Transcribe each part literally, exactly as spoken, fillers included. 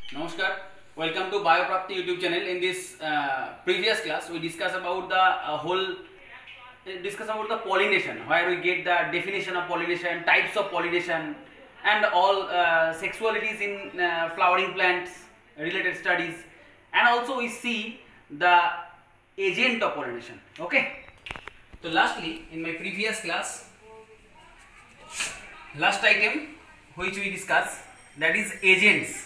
Namaskar. Welcome to Bioprapti YouTube channel. In this uh, previous class, we discuss about the uh, whole uh, discuss about the pollination, where we get the definition of pollination, types of pollination, and all uh, sexualities in uh, flowering plants related studies, and also we see the agent of pollination. Okay. So lastly, in my previous class, last item which we discuss, that is agents.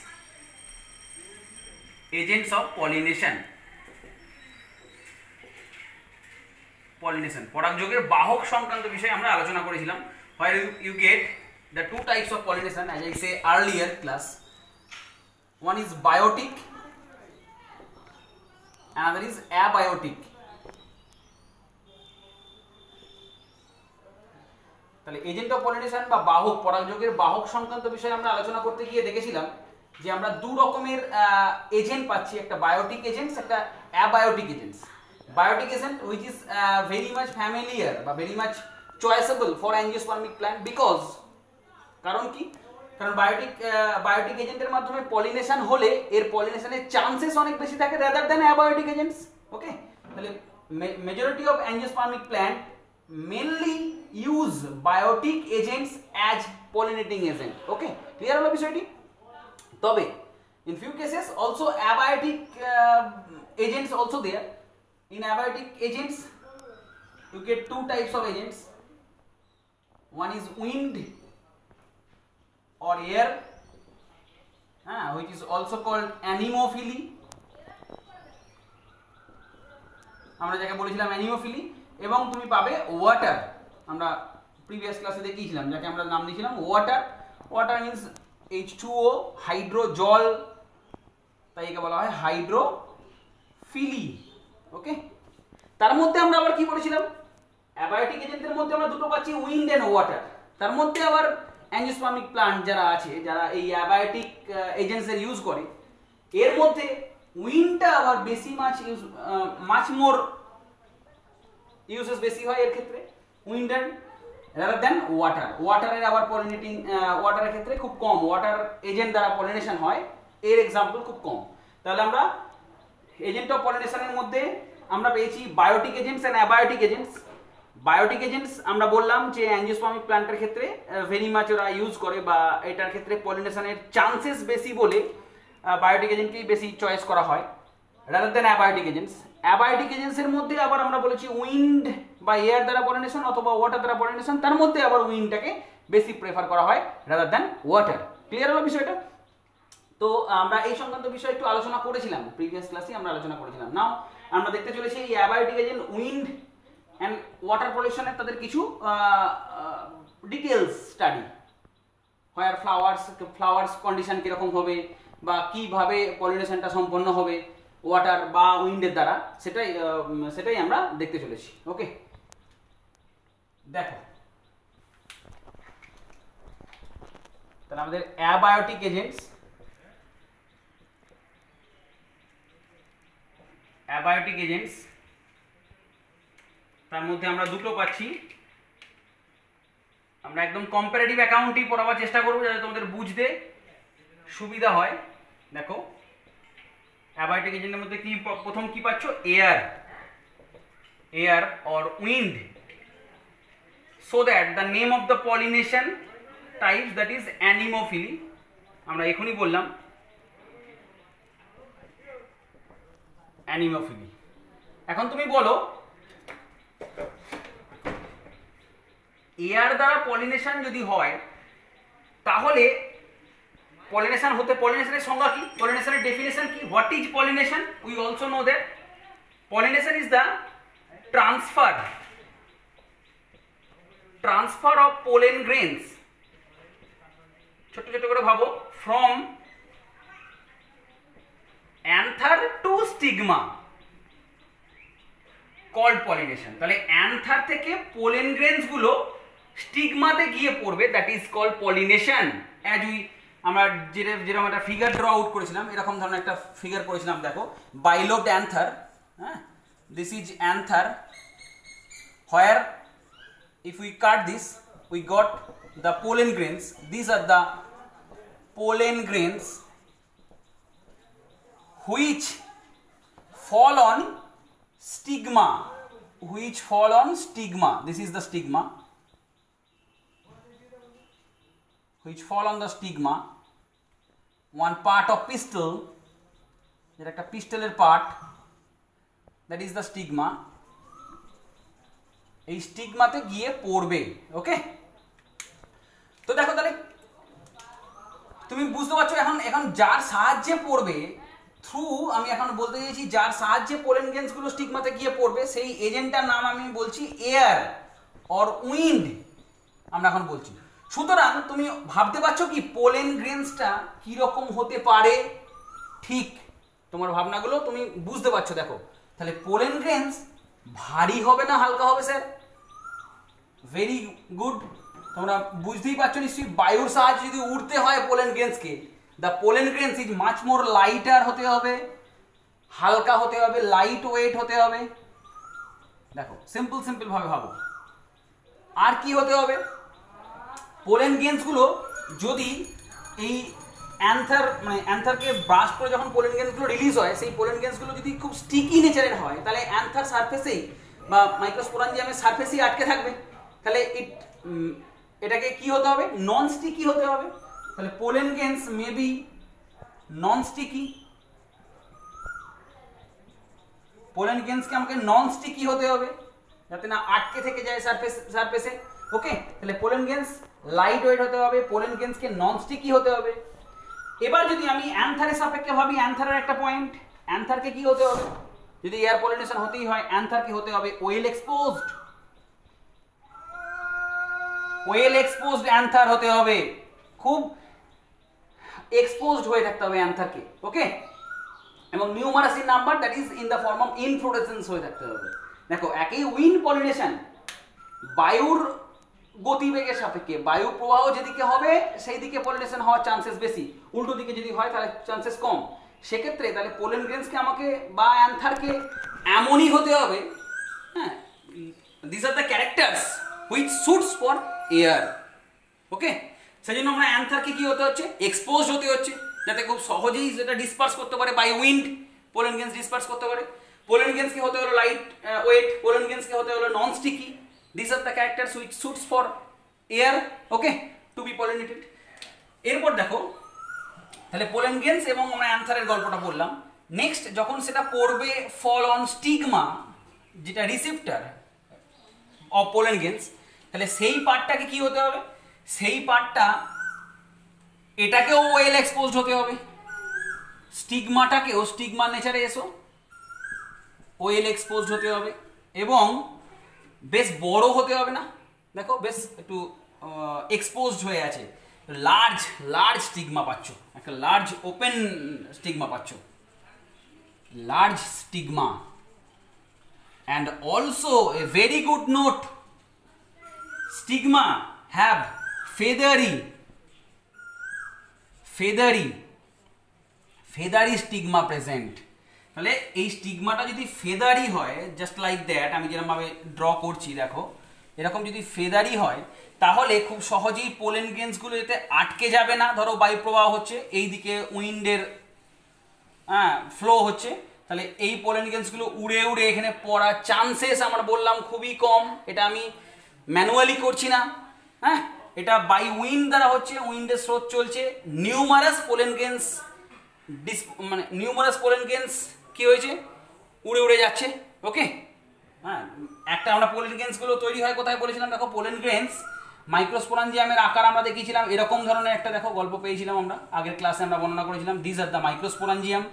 Agents of pollination. Pollination পরাগযোগের বাহক সংক্রান্ত বিষয়ে আমরা আলোচনা করেছিলাম, where you, you get the two types of pollination as I say earlier class. One is biotic, another is abiotic. তাহলে agent of pollination বা বাহক পরাগযোগের বাহক সংক্রান্ত বিষয়ে আমরা আলোচনা করতে গিয়ে দেখেছিলাম যে আমরা দু রকমের এজেন্ট পাচ্ছি, একটা বায়োটিক এজেন্টস, একটা abiotic agents. Biotic agent which is very much familiar বা very much choiceable for angiospermic plant, because কারণ কি, কারণ বায়োটিক বায়োটিক এজেন্টের মাধ্যমে পলিনেশন হলে এর পলিনেশনের চান্সেস অনেক বেশি থাকে rather than abiotic agents. Okay, তাহলে majority of angiospermic plant mainly use biotic agents as pollinating agent. Okay, clear হলো বিষয়টি? তবে in few cases also abiotic uh, agents also there. In abiotic agents you get two types of agents. One is wind or air, uh, which is also called anemophily. আমরা যাকে বলেছিলাম অ্যানিমোফিলি, এবং তুমি পাবে water. আমরা প্রিভিয়াস ক্লাসে দেখিয়েছিলাম যাকে আমরা নাম দিয়েছিলাম water. Water means H two O, hydro জল, তাই একে বলা হয় হাইড্রোফিলি। ওকে, তার মধ্যে আমরা আবার কি বলেছিলাম, অ্যাবায়োটিক এজেন্টের মধ্যে আমরা দুটো পাচ্ছি, উইন্ড এন্ড ওয়াটার। তার মধ্যে আবার অ্যাঞ্জিওস্পার্মিক প্লান্ট যারা আছে, যারা এই অ্যাবায়োটিক এজেন্টস এর ইউজ করে, এর মধ্যে উইন্ডটা আবার বেশি মাছ ইউজ, মাছ মোর ইউজেস বেশি হয় এর ক্ষেত্রে উইন্ডের rather than ওয়াটার। ওয়াটারের আবার পলিনেটিং ওয়াটারের ক্ষেত্রে খুব কম, ওয়াটার এজেন্ট দ্বারা পলিনেশন হয় এর এক্সাম্পল খুব কম। তাহলে আমরা এজেন্ট অফ পলিনেশনের মধ্যে আমরা পেয়েছি biotic agents and abiotic agents. Biotic agents আমরা বললাম যে অ্যাঞ্জিওস্পার্মিক প্ল্যান্টের ক্ষেত্রে ভেরি মাচ ওরা ইউজ করে, বা এটার ক্ষেত্রে পলিনেশনের চান্সেস বেশি বলে বায়োটিক এজেন্টকেই বেশি চয়েস করা হয় rather than abiotic agents. Abiotic এজেন্টসের মধ্যে আবার আমরা বলেছি উইন্ড বা এয়ার দ্বারা পলিনেশন অথবা ওয়াটার দ্বারা পলিনেশন, তার মধ্যে আবার উইন্ডটাকে বেশি প্রেফার করা হয় রাদার দ্যান ওয়াটার। ক্লিয়ার হলো বিষয়টা? তো আমরা এই সংক্রান্ত বিষয় একটু আলোচনা করেছিলাম প্রিভিয়াস ক্লাসে, আমরা আলোচনা করেছিলাম। নাও আমরা দেখতে চলেছি এই abiotic agent wind and water পলিউশনের তাদের কিছু details study, where flowers flowers condition কীরকম হবে বা কীভাবে পলিনেশনটা সম্পন্ন হবে ওয়াটার বা উইন্ডের দ্বারা, সেটাই সেটাই আমরা দেখতে চলেছি। ওকে, দেখো তাহলে আমাদের অ্যাবায়োটিক এজেন্টস, অ্যাবায়োটিক এজেন্টস তার মধ্যে আমরা দুটো পাচ্ছি। আমরা একদম কম্পারেটিভ অ্যাকাউন্টই পড়াবার চেষ্টা করবো যাতে তোমাদের বুঝতে সুবিধা হয়। দেখো অ্যাবায়োটিক এজেন্টের মধ্যে কি প্রথম কি পাচ্ছ, air, air or wind, so that the name of the pollination types, that is anemophily, আমরা এখনই বললাম anemophily। এখন তুমি বলো এয়ার দ্বারা পলিনেশন যদি হয় তাহলে পলিনেশন হতে, পলিনেশনের সংজ্ঞা কি, পলিনেশনের ডেফিনেশন কি, what is pollination? We also know that pollination is the transfer transfer of pollen grains, ছোট ছোট করে ভাবো, from anther to stigma, called pollination. তাহলে অ্যান্থার থেকে পোলেন গ্রেনস গুলো স্টিগমাতে গিয়ে পড়বে, that is called pollination. As we আমরা যেরকম একটা ফিগার ড্র আউট করেছিলাম, এরকম ধরনের একটা ফিগার করেছিলাম, দেখো বাইলোবড অ্যান্থার, হ্যাঁ, this is anther, where if we cut this we got the pollen grains. These are the pollen grains which fall on stigma, which fall on stigma, this is the stigma, which fall on the stigma, one part of pistil, যেটা একটা পিস্টলের part, that is the stigma, এই স্টিগমাতে গিয়ে পড়বে। ওকে, তো দেখো তাহলে তুমি বুঝতে পারছো এখন এখন যার সাহায্যে পড়বে, থ্রু আমি এখন বলতে চাইছি যার সাহায্যে পোলেন গ্রেনসগুলো স্টিগমাতে গিয়ে পড়বে সেই এজেন্টটার নাম আমি বলছি এয়ার অর উইন্ড, আমরা এখন বলছি। সুতরাং তুমি ভাবতে পারছো কি পোলেন গ্রেনসটা কিরকম হতে পারে, ঠিক তোমার ভাবনাগুলো তুমি বুঝতে পারছো। দেখো তাহলে পোলেন গ্রেনস ভারী হবে না হালকা হবে স্যার? ভেরি গুড, তোমরা বুঝতেই পারছো নিশ্চয়ই। বায়ুর সাহায্যে যদি উড়তে হয় পোলেন গ্রেনসকে, the pollen grains is much more lighter হতে হবে, হালকা হতে হবে, লাইট ওয়েট হতে হবে। দেখো সিম্পল সিম্পল ভাবে ভাবো। আর কি হতে হবে? পোলেন গ্রেনসগুলো যদি এই অ্যান্থার মানে অ্যান্থারকে ব্রাশ করে যখন পোলেন গ্রেনসগুলো রিলিজ হয়, সেই পোলেন গ্রেনসগুলো যদি খুব স্টিকি নেচারের হয়, তাহলে অ্যান্থার সারফেসেই বা মাইক্রোস্পোরাঞ্জিয়ামের সারফেসেই আটকে থাকবে। তাহলে ইট এটাকে কি হতে হবে? নন স্টিকি হতে হবে। তাহলে pollen grains may be non sticky, pollen গ্রেনসকে আমাকে নন স্টিকি হতে হবে যাতে না আটকে থেকে যায় সারফেস সারফেসে। ওকে, তাহলে পোলেন গ্রেনস লাইট ওয়েট হতে হবে, পোলেন গ্রেনসকে নন স্টিকি হতে হবে। এবার যদি আমি অ্যান্থারের সাপেক্ষে ভাবি, অ্যান্থারের একটা পয়েন্ট, অ্যান্থারকে কি হতে হবে? যদি এয়ার পলিনেশন হতেই হয় অ্যান্থারকে হতে হবে well exposed, well exposed anther হতে হবে, খুব এক্সপোজড হয়ে থাকতে হবে অ্যান্থারকে। ওকে, এবং numerous in number, that is in the form of inflorescence হয়ে থাকতে হবে। দেখো একই উইন্ড পলিনেশন, বায়ুর গতিবেগের সাপেক্ষে বায়ু প্রবাহ যেদিকে হবে সেই দিকে পলিনেশন হওয়ার চান্সেস বেশি, উল্টো দিকে যদি হয় তাহলে চান্সেস কম। সেক্ষেত্রে তাহলে পোলেন গ্রেনসকে আমাকে বা অ্যান্থারকে এমনই হতে হবে, হ্যাঁ, this are the characters which suits for air. Okay, সেই জন্য আমরা অ্যান্থারকে কি হতে হচ্ছে? এক্সপোজ হতে হচ্ছে, যাতে খুব সহজেই যেটা ডিসপার্স করতে পারে by wind, pollen grains disperse করতে পারে। পোলেন গ্রেনসকে হতে হলো লাইট ওয়েট, পোলেন গ্রেনসকে হতে হলো non sticky. These are the characters which suits for air, okay, to be pollinated. এরপর দেখো তাহলে পোলেন গ্রেনস এবং আমরা অ্যান্থারের গল্পটা বললাম। নেক্সট যখন সেটা পড়বে ফল অন স্টিগমা, যেটা রিসেপ্টর অফ পোলেন গ্রেনস, তাহলে সেই পার্টটাকে কি হতে হবে? সেই পার্টটা এটাকেও ওয়েল এক্সপোজড হতে হবে, স্টিগমাটাকেও, স্টিগমার নেচারে এসো, ওয়েল এক্সপোজড হতে হবে এবং বেশ বড় হতে হবে না। দেখো বেশ একটু এক্সপোজড হয়ে আছে, লার্জ লার্জ স্টিগমা পাচ্ছ, একটা লার্জ ওপেন স্টিগমা পাচ্ছ, large stigma. And also a very good note, stigma have feathery feathery feathery stigma present. তাহলে এই স্টিগমাটা যদি ফেদারি হয়, জাস্ট লাইক দ্যাট, আমি যেরকমভাবে ড্র করছি দেখো এরকম যদি ফেদারি হয়, তাহলে খুব সহজেই পোলেন গ্রেনসগুলো এতে আটকে যাবে না। ধরো বায়ু প্রবাহ হচ্ছে, এই দিকে উইন্ডের হ্যাঁ ফ্লো হচ্ছে, তাহলে এই পোলেন গ্রেনসগুলো উড়ে উড়ে এখানে পড়ার চান্সেস আমরা বললাম খুবই কম। এটা আমি ম্যানুয়ালি করছি না, হ্যাঁ, এটা বাই উইন্ড দ্বারা হচ্ছে, উইন্ডের স্রোত চলছে। নিউমারাস পোলেন গ্রেনস ডিস মানে নিউমারাস পোলেন গ্রেনস কি হয়েছে? উড়ে উড়ে যাচ্ছে। ওকে, হ্যাঁ, একটা আমরা পোলেন গ্রেনসগুলো তৈরি হয় কোথায় বলেছিলাম? দেখো পোলেন গ্রেনস মাইক্রোস্পোরাঞ্জিয়ামের আকার আমরা দেখিয়েছিলাম এরকম ধরনের একটা, দেখো গল্প পেয়েছিলাম আমরা আগের ক্লাসে, আমরা বর্ণনা করেছিলাম। দিস আর দ্য মাইক্রোস্পোরাঞ্জিয়াম,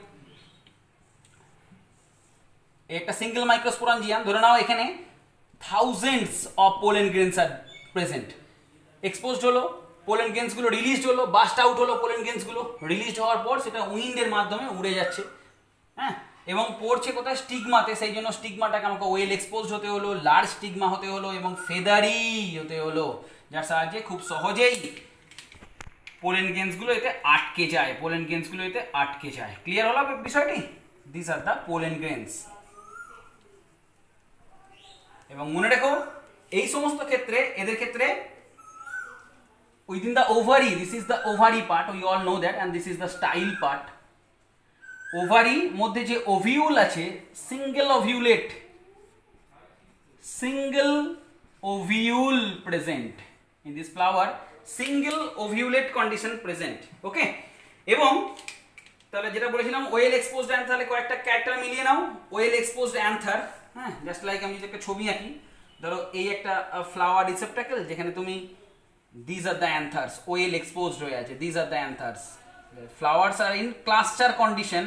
একটা সিঙ্গেল মাইক্রোস্পোরাঞ্জিয়াম। ধরে নাও এখানে thousands of pollen grains are present, exposed হলো, পোলেন গ্রেনসগুলো রিলিজড হলো, বাস্ট আউট হলো, পোলেন গ্রেনসগুলো রিলিজড হওয়ার পর সেটা উইন্ডের মাধ্যমে উড়ে যাচ্ছে, হ্যাঁ, এবং পড়ছে কোথায়? স্টিগমাতে। সেই জন্য স্টিগমাটাকে আমাকে ওয়েল এক্সপোজড হতে হলো, লার্জ স্টিগমা হতে হলো এবং ফেদারি হতে হলো, যার সাহায্যে খুব সহজেই পোলেন গ্রেনসগুলো এতে আটকে যায়, পোলেন গ্রেনসগুলো এতে আটকে যায়। ক্লিয়ার হলো বিষয়টি? This are the pollen grains. এবং মনে রেখো এই সমস্ত ক্ষেত্রে, এদের ক্ষেত্রে within the ovary, this is the ovary part, we all know that, and this is the style part. Ovary মধ্যে যে ওভিউল আছে single ovulate, single ovule present in this flower, single ovulate condition present. Okay, এবং তাহলে যেটা বলেছিলাম well exposed another, তাহলে কয়েকটা character মিলিয়ে নাও। ওয়েল এক্সপোজড অ্যান্থার, হ্যাঁ, জাস্ট লাইক আমি যদি একটা ছবি আঁকি, ধরো এই একটা ফ্লাওয়ার রিসেপ্টাকেল যেখানে তুমি this are the anthers, well exposed হয়ে আছে, this are the anthers, flowers are in cluster condition,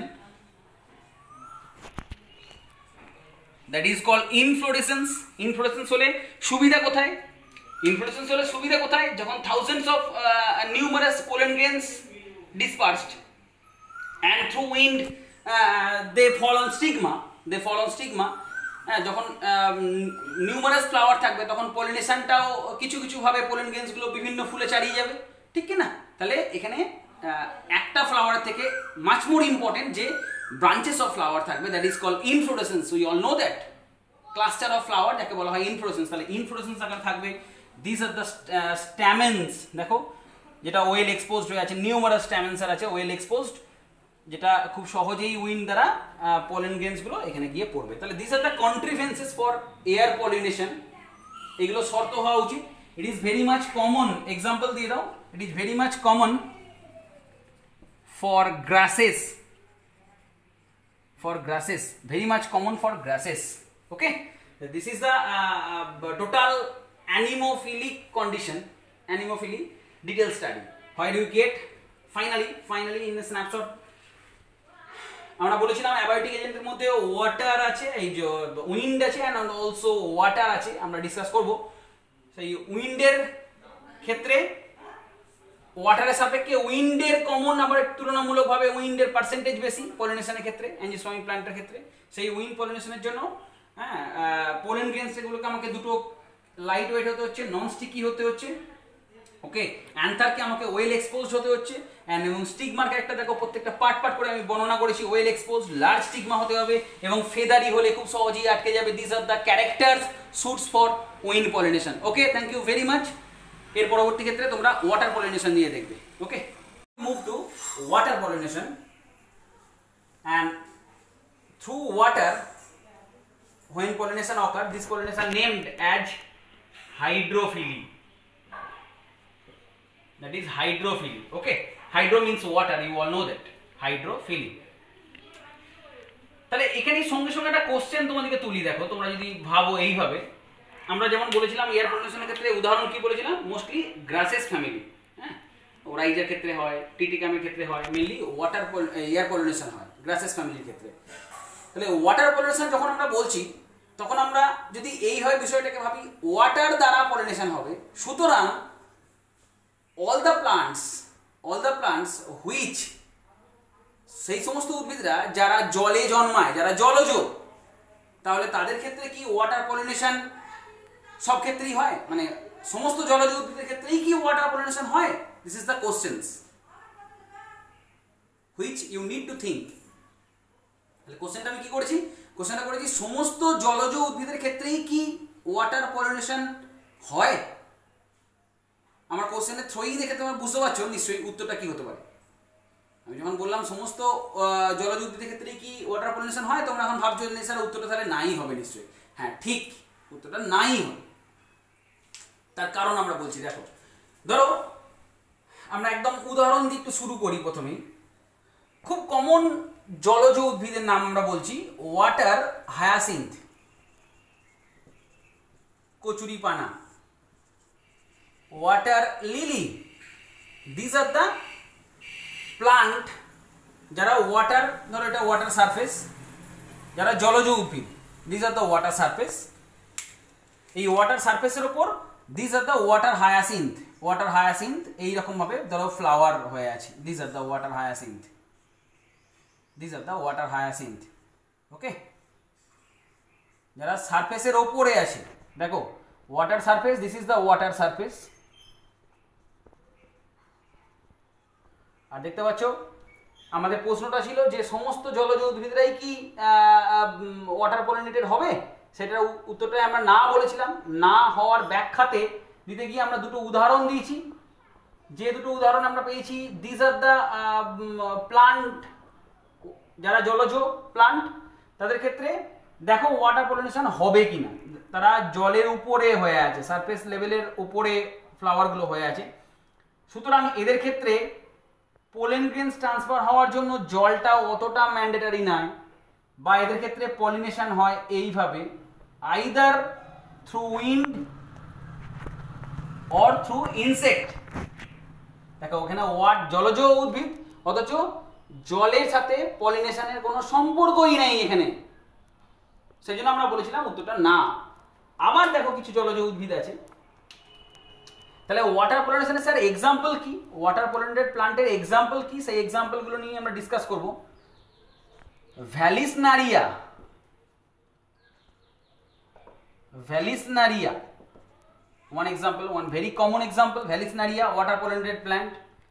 that is called inflorescence. Inflorescence হলে সুবিধা কোথায়? ইনফ্লোরেসেন্স হলে সুবিধা কোথায়? যখন thousands of numerous pollen grains dispersed and through wind uh, they fall on stigma, they fall on stigma, হ্যাঁ, যখন numerous flower থাকবে তখন পলিনেশনটাও কিছু কিছু ভাবে পোলেন গ্রেনসগুলো বিভিন্ন ফুলে চালিয়ে যাবে, ঠিক কি না? তাহলে এখানে একটা ফ্লাওয়ার থেকে মাচ মোর ইম্পর্টেন্ট যে ব্রাঞ্চেস অফ ফ্লাওয়ার থাকবে, that is called inflorescence. We all know that cluster of flower যাকে বলা হয় ইনফ্লোরেসেন্স। তাহলে ইনফ্লোরেসেন্স আকার থাকবে, দিস আর দ্য স্ট্যামেন্স, দেখো যেটা ওয়েল এক্সপোজড হয়ে আছে, নিউমারাস স্ট্যামেন্স আছে ওয়েল এক্সপোজড, যেটা খুব সহজেই উইন্ড দ্বারা পলেন গ্রেনসগুলো এখানে গিয়ে পড়বে। তাহলে this are the contrivances for air pollination, এগুলো শর্ত হওয়া উচিত। It is very much common, example দিয়ে দাও, it is very much common for grasses, for grasses, very much common for grasses. Okay, this is the total anemophilic condition, anemophily detail study. Where you get finally finally in the snapshot আমরা বলেছিলাম abiotic এজেন্টের মধ্যে water আছে, এই যে wind আছে and also water আছে, আমরা ডিসকাস করব। সেই উইন্ডের ক্ষেত্রে ওয়াটারের সাপেক্ষে উইন্ডের কমন আবার তুলনামূলকভাবে উইন্ডের পার্সেন্টেজ বেশি পলিনেশনের ক্ষেত্রে, অ্যাঞ্জিওস্পার্মিক প্ল্যান্টের ক্ষেত্রে। সেই উইন্ড পলিনেশনের জন্য হ্যাঁ পোলেন গ্রেনস এগুলোকে আমাকে দুটো লাইট ওয়েট হতে হচ্ছে, নন স্টিকি হতে হচ্ছে। ওকে, অ্যান্থারকে আমাকে ওয়েল এক্সপোজড হতে হচ্ছে, অ্যান্ড এবং স্টিগমার ক্যারেক্টার দেখো প্রত্যেকটা পার্ট পার্ট করে আমি বর্ণনা করেছি। ওয়েল এক্সপোজড, লার্জ স্টিগমা হতে হবে এবং ফেদারি হলে খুব সহজেই আটকে যাবে। This are the characters suits for wind pollination. Okay, thank you very much. এর পরবর্তী ক্ষেত্রে তোমরা ওয়াটার পলিনেশন নিয়ে দেখবে। Okay, move to water pollination, and through water when pollination occurs, this pollination named as hydrophily, that is hydrophily. Okay, hydro means water, you all know that, hydrophily. তাহলে এখানে সঙ্গে সঙ্গে একটা কোশ্চেন তোমাদেরকে তুলি, দেখো তোমরা যদি ভাবো এইভাবে, আমরা যেমন বলেছিলাম এয়ার পলিনেশনের ক্ষেত্রে উদাহরণ কি বলেছিলাম, মোস্টলি গ্রাসেস ফ্যামিলি, হ্যাঁ, ওরাইজার ক্ষেত্রে হয়, টিটিকামের ক্ষেত্রে হয়, মেনলি ওয়াটার এয়ার পলিনেশন হয় গ্রাসেস ফ্যামিলির ক্ষেত্রে। তাহলে ওয়াটার পলিনেশন যখন আমরা বলছি তখন আমরা যদি এই হয় বিষয়টাকে ভাবি ওয়াটার দ্বারা পলিনেশন হবে, সুতরাং all the plants all the plants which, সেই সমস্ত উদ্ভিদরা যারা জলে জন্মায়, যারা জলজ, তাহলে তাদের ক্ষেত্রে কি ওয়াটার পলিনেশন সব ক্ষেত্রেই হয়, মানে সমস্ত জলজ উদ্ভিদের ক্ষেত্রেই কি ওয়াটার পলিনেশন হয়? This is the questions which you need to think. তাহলে কোশ্চেনটা আমি কি করেছি, কোশ্চেনটা করেছি সমস্ত জলজ উদ্ভিদের ক্ষেত্রেই কি ওয়াটার পলিনেশন হয়? আমার কোশ্চেনের থ্রোয়িং দেখে তোমরা বুঝতে পারছো নিশ্চয়ই উত্তরটা কি হতে পারে। আমি যখন বললাম সমস্ত জলজ উদ্ভিদের ক্ষেত্রেই কি ওয়াটার পলিনেশন হয়, তোমরা এখন ভাবছো স্যার উত্তরটা তাহলে নাই হবে নিশ্চয়ই। হ্যাঁ ঠিক, উত্তরটা নাই হবে। তার কারণ আমরা বলছি, দেখো ধরো আমরা একদম উদাহরণ দিয়ে একটু শুরু করি। প্রথমেই খুব কমন জলজ উদ্ভিদের নাম আমরা বলছি ওয়াটার হায়াসিন্থ, কচুরিপানা, water lily. This are the plant যারা ওয়াটার, ধরো এটা ওয়াটার সারফেস, যারা জলজ উদ্ভিদ, this are the water surface. এই ওয়াটার সারফেসের উপর this are the water hyacinth, water hyacinth এইরকম ভাবে ধরো ফ্লাওয়ার হয়ে আছে। This are the water hyacinth, this are the water hyacinth. Okay, যারা সারফেসের ওপরে আছে, দেখো water surface, this is the water surface. আর দেখতে পাচ্ছ আমাদের প্রশ্নটা ছিল যে সমস্ত জলজ উদ্ভিদরাই কি ওয়াটার পলিনেটেড হবে, সেটার উত্তরটাই আমরা না বলেছিলাম। না হওয়ার ব্যাখ্যাতে দিতে গিয়ে আমরা দুটো উদাহরণ দিয়েছি, যে দুটো উদাহরণ আমরা পেয়েছি, দিস আর দ্য প্লান্ট যারা জলজ প্লান্ট তাদের ক্ষেত্রে দেখো ওয়াটার পলিনেশন হবে কিনা, তারা জলের উপরে হয়ে আছে, সারফেস লেভেলের উপরে ফ্লাওয়ারগুলো হয়ে আছে, সুতরাং এদের ক্ষেত্রে পোলেন গ্রেনস ট্রান্সফার হওয়ার জন্য জলটা অতটা ম্যান্ডেটারি নয়, বা এদের ক্ষেত্রে পলিনেশন হয় এইভাবে, either through wind or through insect. দেখো ওখানে ওয়াট জলজ উদ্ভিদ, অথচ জলের সাথে পলিনেশনের কোনো সম্পর্কই নেই এখানে, সেই জন্য আমরা বলেছিলাম উত্তরটা না। আবার দেখো কিছু জলজ উদ্ভিদ আছে, তাহলে ওয়াটার পলিনেশনের স্যার এক্সাম্পল কি, ওয়াটার পলিনেটেড প্লান্টের এক্সাম্পল কি, সেই এক্সাম্পলগুলো নিয়ে আমরা ডিসকাস করব। ভ্যালিসনারিয়া, ভ্যালিসনারিয়া one example, one very common example, Valisnaria, water pollinated plant,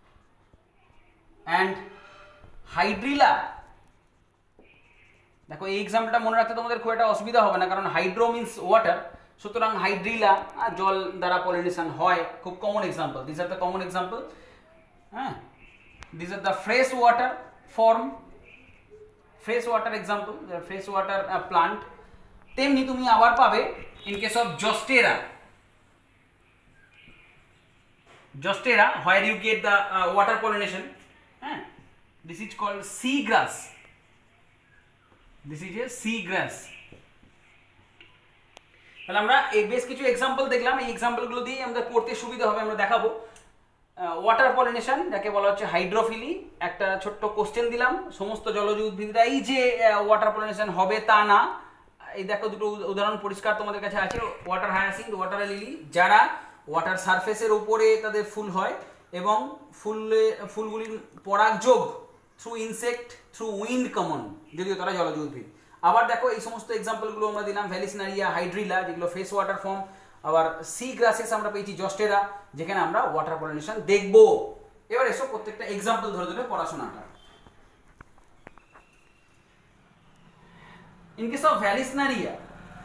and Hydrilla। দেখো এই এক্সাম্পলটা মনে রাখতে তোমাদের খুব একটা অসুবিধা হবে না, কারণ হাইড্রো মিন্স ওয়াটার, সুতরাং হাইড্রিলা জল দ্বারা পলিনেশন হয়, খুব common example. This are the common example, হ্যাঁ, this are the fresh water form, fresh water example, fresh water plant. তেমনি তুমি আবার পাবে in case of Zostera, Jostera, where you get the uh, water pollination, eh? This is called sea grass. This is a sea grass. তাহলে আমরা এই বেশ কিছু example দেখলাম, এই এক্সাম্পলগুলো দিয়ে আমাদের পড়তে সুবিধা হবে, আমরা দেখাবো। ওয়াটার পলিনেশন যাকে বলা হচ্ছে হাইড্রোফিলি, একটা ছোট্ট কোশ্চেন দিলাম, সমস্ত জলজ উদ্ভিদরাই যে ওয়াটার পলিনেশন হবে তা না। এই দেখো দুটো উদাহরণ পরিষ্কার তোমাদের কাছে আছে, ওয়াটার হায়াসিন্থ, ওয়াটার লিলি, যারা ওয়াটার সারফেসের উপরে তাদের ফুল হয় এবং ফুলে ফুলগুলির পরাগযোগ through insect through wind common, যদিও তারা জলজ উদ্ভিদ। আবার দেখো এই সমস্ত এক্সাম্পলগুলো আমরা দিলাম, ভ্যালিসনারিয়া, হাইড্রিলা যেগুলো ফ্রেশ ওয়াটার ফর্ম, আবার সি গ্রাসেস আমরা পেয়েছি জস্টেরা, যেখানে আমরা ওয়াটার পলিনেশন দেখব। এবার এসব প্রত্যেকটা এক্সাম্পল ধরে ধরে পড়াশোনাটা। ইন কেস অফ ভ্যালিসনারিয়া,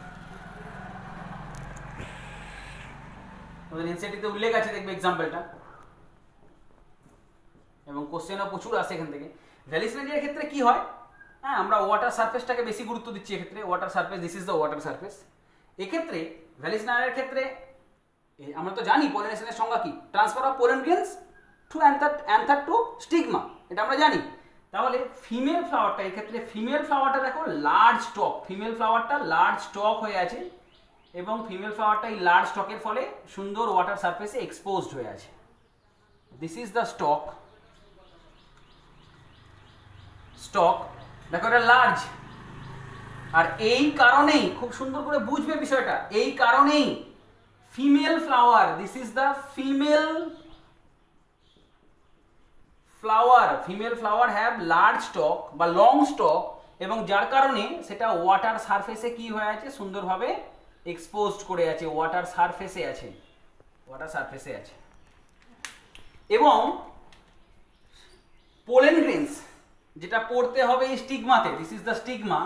ওদের এনসিইআরটিতে উল্লেখ আছে, দেখবে এক্সাম্পলটা, এবং কোশ্চেনও প্রচুর আসে এখান থেকে। ভ্যালিসনারিয়ার ক্ষেত্রে কি হয়, হ্যাঁ, আমরা ওয়াটার সারফেসটাকে বেশি গুরুত্ব দিচ্ছি এক্ষেত্রে, water surface, this is the water surface. এক্ষেত্রে ভ্যালিসনারিয়ার ক্ষেত্রে আমরা তো জানি পলিনেশনের সংজ্ঞা কি, transfer of pollen grains to anther anther to stigma, এটা আমরা জানি। তাহলে ফিমেল ফ্লাওয়ারটা, এক্ষেত্রে ফিমেল ফ্লাওয়ারটা দেখো লার্জ স্টক, ফিমেল ফ্লাওয়ারটা লার্জ স্টক হয়ে আছে, এবং ফিমেল ফ্লাওয়ারটা এই লার্জ স্টকের ফলে সুন্দর ওয়াটার সারফেসে এক্সপোজড হয়ে আছে। This is the stalk, stalk দেখো এটা লার্জ, আর এই কারণেই খুব সুন্দর করে বুঝবে বিষয়টা, এই কারণেই female flower, this is the female flower, female flower have large stalk বা লং স্টক, এবং যার কারণে সেটা ওয়াটার সারফেসে কি হয়ে আছে, সুন্দরভাবে এক্সপোজড করে আছে, ওয়াটার সারফেসে আছে, ওয়াটার সারফেসে আছে। এবং পোলেন গ্রেনস যেটা পড়তে হবে এই স্টিগমাতে, this is the stigma,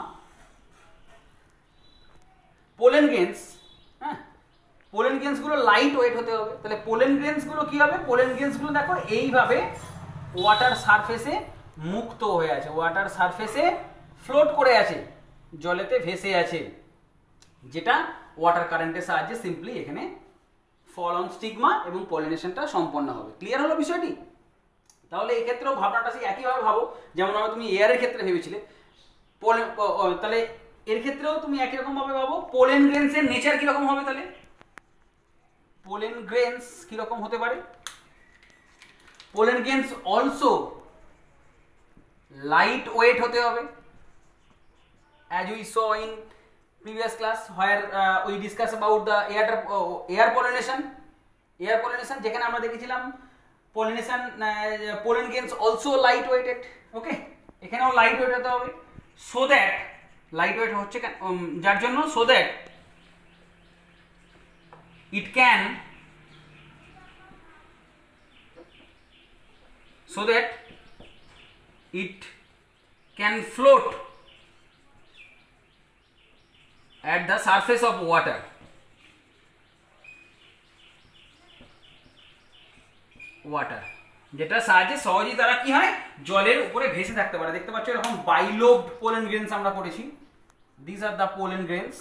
pollen grains, হ্যাঁ, পোলেন গ্রেনস গুলো লাইট ওয়েট হতে হবে। তাহলে পোলেন গ্রেনস গুলো কি হবে, পোলেন গ্রেনস গুলো দেখো এইভাবে ওয়াটার সারফেসে মুক্ত হয়ে আছে, ওয়াটার সারফেসে ফ্লোট করে আছে, জলেতে ভেসে আছে, যেটা ওয়াটার কারেন্টের সাহায্যে সিম্পলি এখানে ফল অন স্টিগমা এবং পলিনেশনটা সম্পন্ন হবে। ক্লিয়ার হলো বিষয়টি? তাহলে এই ক্ষেত্রেও ভাবনাটা সেই একইভাবে ভাবো, যেমন আমরা তুমি এয়ারের ক্ষেত্রে ভেবেছিলে, তাহলে এর ক্ষেত্রেও তুমি একই রকম ভাবে ভাবো। পোলেন গ্রেনসের নেচার কিরকম হবে, তাহলে পোলেন গ্রেনস কিরকম হতে পারে, pollen grains also light weight হতে হবে, as we saw in previous class where uh, we discussed about the air uh, air pollination, air pollination যেখানে আমরা দেখেছিলাম pollination uh, pollen grains also light weighted, ওকে, এখানেও light weight হতে হবে, so that light weight হচ্ছে যার জন্য so that it can so that it can float at the surface of water, water যেটার সাহায্যে সহজেই তারা কি হয় জলের উপরে ভেসে থাকতে পারে। দেখতে পাচ্ছ এরকম বাইলোবড পোলেন গ্রেনস আমরা করেছি, this are the pollen grains,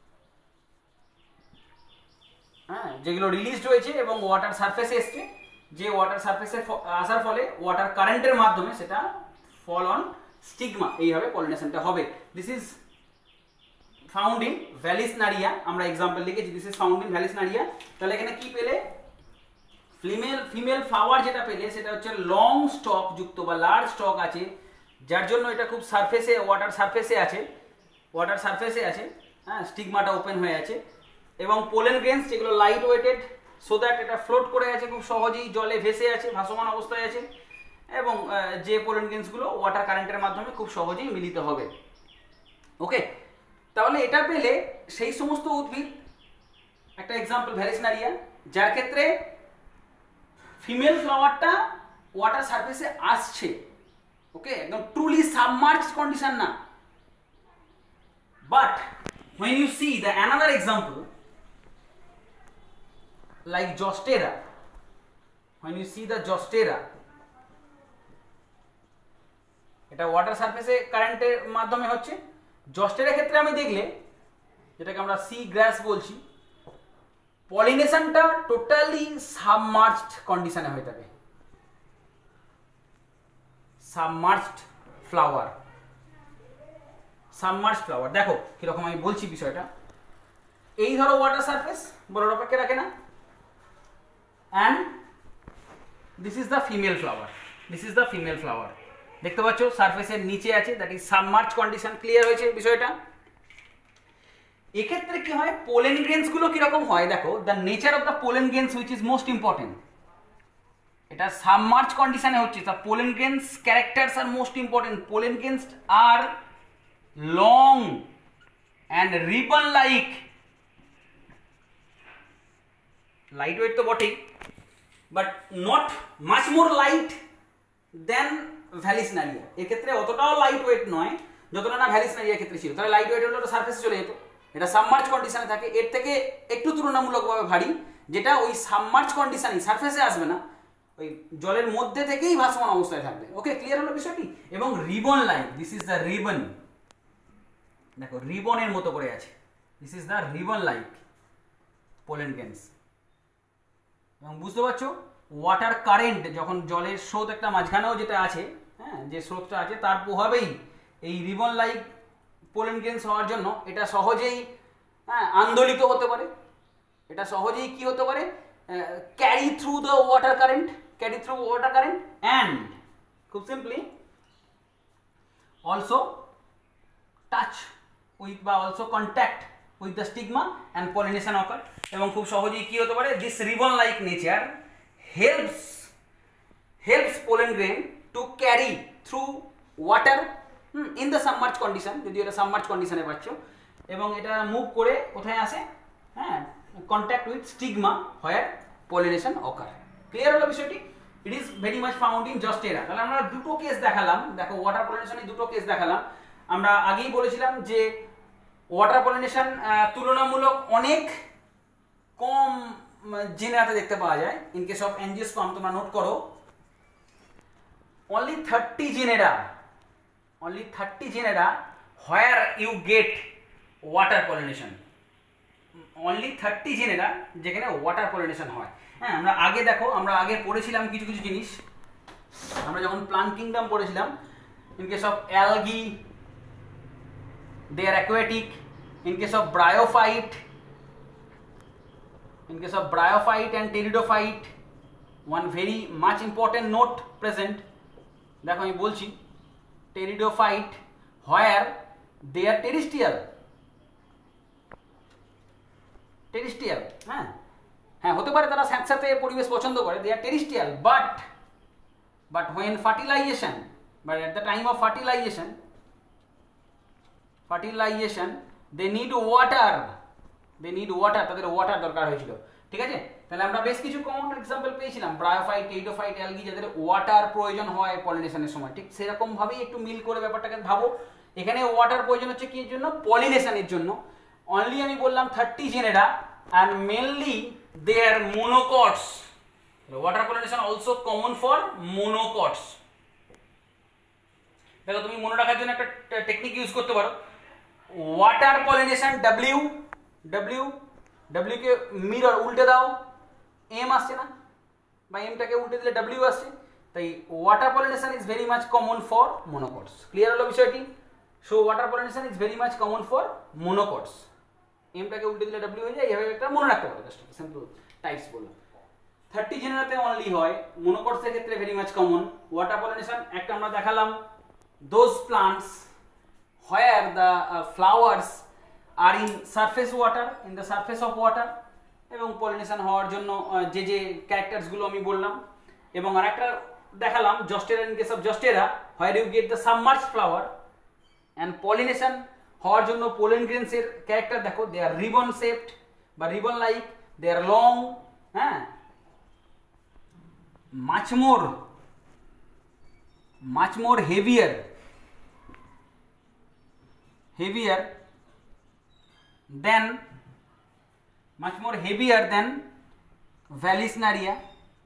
হ্যাঁ, যেগুলো রিলিজড হয়েছে এবং ওয়াটার সারফেসে এসছে, যে ওয়াটার সারফেসে আসার ফলে ওয়াটার কারেন্টের মাধ্যমে সেটা ফল অন স্টিগমা, এইভাবে পলিনেশনটা হবে। This is found in Vallisneria, আমরা এক্সাম্পল লিখেছি this is found in Vallisneria. তাহলে এখানে কি পেলে, ফিমেল ফিমেল ফ্লাওয়ার যেটা পেলে সেটা হচ্ছে লং স্টক যুক্ত বা লার্জ স্টক আছে, যার জন্য এটা খুব সারফেসে ওয়াটার সারফেসে আছে, ওয়াটার সারফেসে আছে, হ্যাঁ, স্টিগমাটা ওপেন হয়ে আছে। এবং পোলেন গ্রেনস যেগুলো লাইট ওয়েটেড, সো দ্যাট এটা ফ্লোট করে আছে, খুব সহজেই জলে ভেসে আছে, ভাসমান অবস্থায় আছে, এবং যে পোলেন গ্রেনসগুলো ওয়াটার কারেন্টের মাধ্যমে খুব সহজেই মিলিত হবে। ওকে, তাহলে এটা পেলে সেই সমস্ত উদ্ভিদ, একটা এক্সাম্পল ভ্যালিসনারিয়া, যার ক্ষেত্রে ফিমেল ফ্লাওয়ারটা ওয়াটার সারফেসে আসছে, ওকে, একদম ট্রুলি সাবমার্জড কন্ডিশন না। But when you see the another example like Zostera, when you see the Zostera, এটা ওয়াটার সারফেসে কারেন্টের মাধ্যমে হচ্ছে। জস্টেরার ক্ষেত্রে আমি দেখলে, যেটাকে আমরা সি গ্রাস বলছি, পলিনেশনটা টোটালি সাবমার্জড কন্ডিশনে হয়ে থাকে, সাবমার্জড ফ্লাওয়ার, সাবমার্জড ফ্লাওয়ার। দেখো কিরকম আমি বলছি বিষয়টা, এই ধরো ওয়াটার সারফেস বড় অপেক্ষা রাখে না, and this is the female flower, this is the female flower, দেখতে পাচ্ছ সারফেসের নিচে আছে, that is submerge condition. Clear হয়েছে বিষয়টা? এক্ষেত্রে কি হয়, পোলেন গ্রেনস গুলো কিরকম হয় দেখো, the nature of the pollen grains which is most important, এটা সাবমার্জ কন্ডিশনে হচ্ছে, the pollen grains characters are most important. Pollen grains are long and ribbon like, lightweight তো বটেই, but not much more light than ভ্যালিসনারিয়া। এক্ষেত্রে অতটাও light weight নয় যতটা না ভ্যালিসনারিয়ার ক্ষেত্রে ছিল। তাহলে লাইট ওয়েট হলে ওটা সারফেসে চলে যেত, এটা সাবমার্জ কন্ডিশনে থাকে, এর থেকে একটু তুলনামূলকভাবে ভারী, যেটা ওই সাবমার্জ কন্ডিশনই, সারফেসে আসবে না, ওই জলের মধ্যে থেকেই ভাসমান অবস্থায় থাকবে। ওকে, ক্লিয়ার হলো বিষয়টি? এবং ribbon like, this is the ribbon, দেখো রিবনের মতো করে আছে, this is the ribbon like pollen grains. এবং বুঝতে পারছো ওয়াটার কারেন্ট, যখন জলের স্রোত একটা মাঝখানেও যেটা আছে, হ্যাঁ, যে স্রোতটা আছে তার প্রভাবেই এই রিবন লাইক পোলেন গ্রেনস হওয়ার জন্য এটা সহজেই, হ্যাঁ, আন্দোলিত হতে পারে, এটা সহজেই কি হতে পারে, carry through the water current, carry through water current, and খুব সিম্পলি অলসো টাচ উইথ বা also contact with the stigma and pollination occur. এবং খুব সহজেই কি হতে পারে, this ribbon like nature helps helps pollen grain to carry through water in the submerge condition, যদি এটা সাবমার্জ কন্ডিশনে পাচ্ছ, এবং এটা মুভ করে কোথায় আসে, হ্যাঁ, contact with stigma where pollination occur. Clear হলো বিষয়টি? It is very much found in Zostera. তাহলে আমরা দুটো কেস দেখালাম, দেখো ওয়াটার পলিনেশনের দুটো কেস দেখালাম। আমরা আগেই বলেছিলাম যে ওয়াটার পলিনেশন তুলনামূলক অনেক কম জেনেরাতে দেখতে পাওয়া যায়। ইন কেস অফ অ্যাঞ্জিওস্পার্ম তোমরা নোট করো, only thirty genera, only thirty genera where you get water pollination, only thirty genera যেখানে ওয়াটার পলিনেশন হয়। হ্যাঁ, আমরা আগে দেখো, আমরা আগে পড়েছিলাম কিছু কিছু জিনিস, আমরা যখন প্লান্ট কিংডম পড়েছিলাম, in case of algae they are aquatic, in case of bryophyte, in case of bryophyte and pteridophyte, one very much important note present, দেখো আমি বলছি, pteridophyte where they are terrestrial, terrestrial, হ্যাঁ হ্যাঁ হতে পারে তারা স্যাঁতস্যাঁতে পরিবেশ পছন্দ করে, they are terrestrial, but but when fertilization, but at the time of fertilization fertilization they need water, they need water, তাদের ওয়াটার দরকার হয়েছিল। ঠিক আছে, তাহলে আমরা বেশ কিছু কমন এক্সাম্পল পেয়েছিলাম, ব্রায়োফাইট, টেরিডোফাইট, অ্যালগি, যাদের ওয়াটার প্রয়োজন হয় পলিনেশনের সময়। ঠিক সেরকম ভাবেই একটু মিল করে ব্যাপারটাকে ভাবো, এখানে ওয়াটার প্রয়োজন হচ্ছে কি জন্য, পলিনেশনের জন্য। অনলি আমি বললাম thirty genera, and mainly they are monocots, water pollination also common for monocots. দেখো তুমি মনে রাখার জন্য একটা টেকনিক ইউজ করতে পারো, water pollination W W W কে মিরর উল্টে দাও, এম আসছে না, বা এমটাকে উল্টে দিলে ডাব্লিউ আসছে, তাই water pollination is very much common for monocots. Clear হলো বিষয়টি? So water pollination is very much common for monocots. এমটাকে উল্টে দিলে ডাব্লিউ হয়ে যায়, এইভাবে একটা মনে রাখতে পারো, জাস্ট সিম্পল টাইপস বললাম। থার্টি জেনারেতে অনলি হয়, মোনোকটসের ক্ষেত্রে very much common. Water pollination একটা আমরা দেখালাম, those plants where the flowers are in surface water, in the surface of water, এবং পলিনেশন হওয়ার জন্য যে যে ক্যারেক্টারসগুলো আমি বললাম। এবং আর একটা দেখালাম Zostera, in case of Zostera where you get the submerge flower, and pollination হওয়ার জন্য পোলেন গ্রেনসের ক্যারেক্টার দেখো, দে আর রিবন শেপড বা ribbon like, they are long, হ্যাঁ, much more much more heavier heavier than much more heavier than Vallisneria.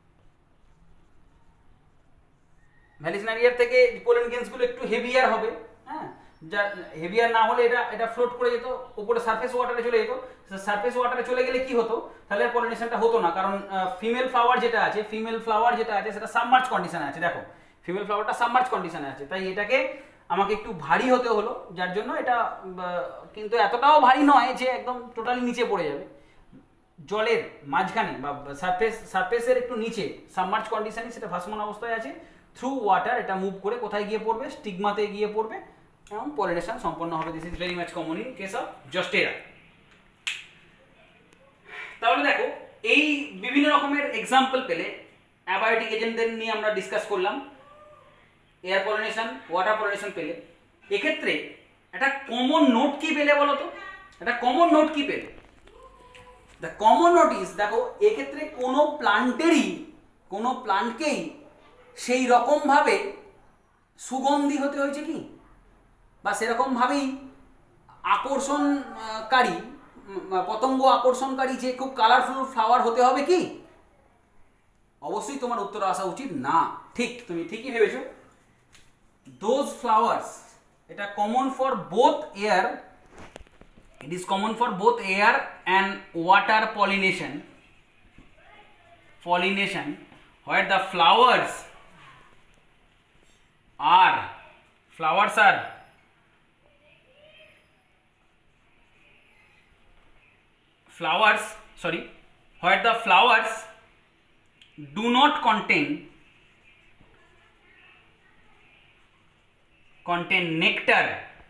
Vallisneria থেকে pollen grains গুলো একটু heavier হবে, হ্যাঁ, যা হেভিয়ার না হলে এটা এটা ফ্লোট করে যেত উপরে, সারফেস ওয়াটারে চলে যেত। সারফেস ওয়াটারে চলে গেলে কি হতো, তাহলে পলিনেশনটা হতো না, কারণ ফিমেল ফ্লাওয়ার যেটা আছে ফিমেল ফ্লাওয়ার যেটা আছে সেটা সাবমার্জ কন্ডিশনে আছে। দেখো ফিমেল ফ্লাওয়ারটা সাবমার্জ কন্ডিশনে আছে, তাই এটাকে আমাকে একটু ভারী হতে হলো, যার জন্য এটা, কিন্তু এতটাও ভারী নয় যে একদম টোটালি নিচে পড়ে যাবে, জলের মাঝখানে বা সারফেস সারফেসের একটু নিচে সাবমার্জ কন্ডিশনে সেটা ভাসমান অবস্থায় আছে। থ্রু ওয়াটার এটা মুভ করে কোথায় গিয়ে পড়বে, স্টিগমাতে গিয়ে পড়বে এবং পলিনেশন সম্পন্ন হবে। This is very much common in case of Zostera. তাহলে দেখো এই বিভিন্ন রকমের এক্সাম্পল পেলে, অ্যাবায়োটিক এজেন্টদের নিয়ে আমরা ডিসকাস করলাম, এয়ার পলিনেশন, ওয়াটার পলিনেশন পেলে, এক্ষেত্রে একটা কমন নোট কি পেলে বলো তো? একটা কমন নোট কি পেলে? দ্য কমন নোট ইজ, দেখো এক্ষেত্রে কোনো প্লান্টেরই কোনো প্লান্টকেই সেই রকমভাবে সুগন্ধি হতে হয়েছে কি, বা সেরকমভাবেই আকর্ষণকারী পতঙ্গ আকর্ষণকারী যে খুব কালারফুল ফ্লাওয়ার হতে হবে কি? অবশ্যই তোমার উত্তর আসা উচিত না। ঠিক, তুমি ঠিকই ভেবেছো। দোজ ফ্লাওয়ার্স, এটা common for both air, it is common for both air and water pollination pollination where the flowers are flowers are flowers sorry where the flowers do not contain contain nectar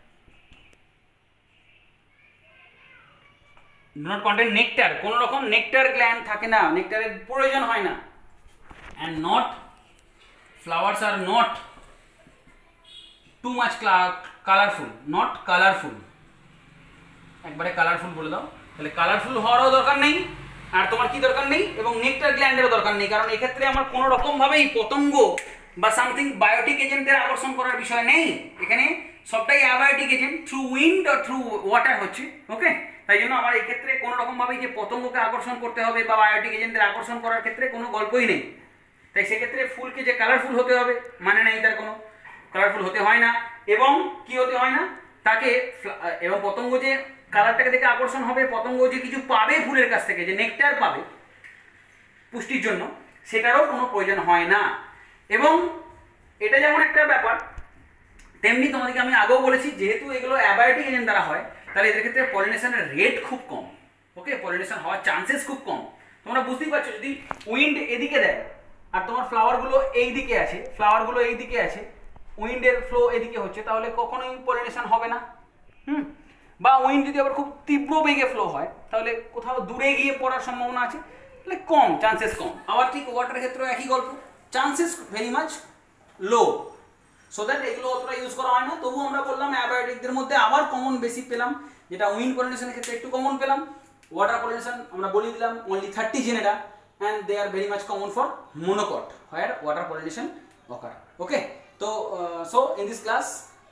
do not contain nectar, কোনো রকম nectar gland থাকে না, নেকটারের প্রয়োজন হয় না, and not flowers are not too much colorful, not colorful, একবারে colourful বলে দাও, তাহলে কালারফুল হওয়ারও দরকার নেই, আর তোমার কি দরকার নেই, এবং নেকটার গ্ল্যান্ডেরও দরকার নেই, কারণ এক্ষেত্রে আমার কোনো রকম ভাবেই পতঙ্গ বা সামথিং বায়োটিক এজেন্টের আকর্ষণ করার বিষয় নেই, এখানে সবটাই অ্যাবায়োটিক এজেন্ট থ্রু উইন্ড আর থ্রু ওয়াটার হচ্ছে। ওকে, তাই জন্য আমার এই ক্ষেত্রে কোনো রকমভাবে যে পতঙ্গকে আকর্ষণ করতে হবে বা বায়োটিক এজেন্টের আকর্ষণ করার ক্ষেত্রে কোনো গল্পই নেই। তাই সেক্ষেত্রে ফুলকে যে কালারফুল হতে হবে মানে নেই, তার কোনো কালারফুল হতে হয় না, এবং কি হতে হয় না তাকে, এবং পতঙ্গ যে কালারটাকে দেখে আকর্ষণ হবে, পতঙ্গ যে কিছু পাবে ফুলের কাছ থেকে, যে নেকটার পাবে পুষ্টির জন্য, সেটারও কোনো প্রয়োজন হয় না। এবং এটা যেমন একটা ব্যাপার, তেমনি তোমাদেরকে আমি আগেও বলেছি, যেহেতু এগুলো অ্যাবায়োটিক এজেন্ট দ্বারা হয়, তাহলে এদের ক্ষেত্রে পলিনেশনের রেট খুব কম। ওকে, পলিনেশন হওয়ার চান্সেস খুব কম। তোমরা বুঝতেই পারছো, যদি উইন্ড এদিকে দেয় আর তোমার ফ্লাওয়ারগুলো এই দিকে আছে, ফ্লাওয়ারগুলো এই দিকে আছে, উইন্ডের ফ্লো এদিকে হচ্ছে, তাহলে কখনোই পলিনেশন হবে না। হুম, বা উইন্ড যদি আবার খুব তীব্র বেগে ফ্লো হয়, তাহলে কোথাও দূরে গিয়ে পড়ার সম্ভাবনা আছে, তাহলে কম, চান্সেস কম। আবার ঠিক ওয়াটারের ক্ষেত্রেও একই গল্প, chances very much low, so that এগুলো অতটা ইউজ করা হয় না। তবু আমরা বললাম অ্যাবায়োটিকদের মধ্যে আবার কমন বেসিক পেলাম, যেটা উইন্ড পলিনেশনের ক্ষেত্রে একটু কমন পেলাম। ওয়াটার পলিনেশন আমরা বলে দিলাম only thirty genera, and they are very much common for monocot where water pollination occur. Okay, so uh, so in this class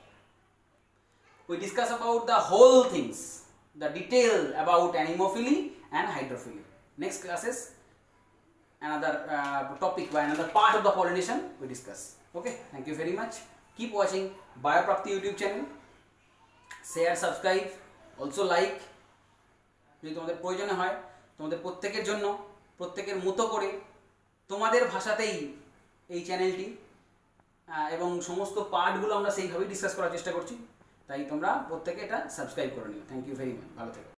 we discuss about the whole things, the detail about anemophily and hydrophily. Next classes another uh, topic by another part of the pollination we discuss. Okay, thank you very much. Keep watching Bioprapti YouTube channel. Share, subscribe, also like. যদি তোমাদের প্রয়োজন হয় তোমাদের প্রত্যেকের জন্য প্রত্যেকের মতো করে তোমাদের ভাষাতেই এই চ্যানেলটি এবং সমস্ত পার্টগুলো আমরা সেইভাবেই ডিসকাস করার চেষ্টা করছি, তাই তোমরা প্রত্যেকে এটা সাবস্ক্রাইব করে নিও। থ্যাংক ইউ ভেরি মাচ, ভালো থেকো।